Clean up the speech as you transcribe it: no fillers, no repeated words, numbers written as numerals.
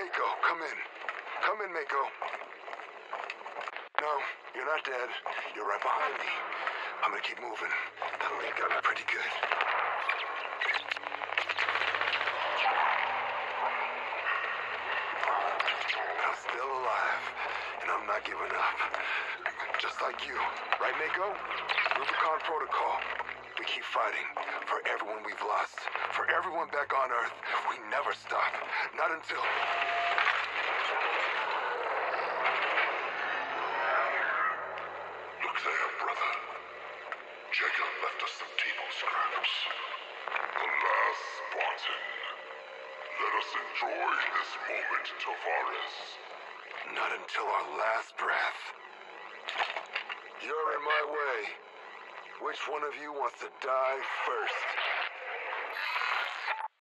Mako, come in. Come in, Mako. No, you're not dead. You're right behind me. I'm gonna keep moving. That'll leak out pretty good. I'm still alive, and I'm not giving up. Just like you. Right, Mako? Rubicon Protocol. We keep fighting. For everyone we've lost. For everyone back on Earth. We never stop. Not until... Look there, brother. Jacob left us some table scraps. The last Spartan. Let us enjoy this moment, Tovarus. Not until our last breath. You're in my way. Which one of you wants to die first?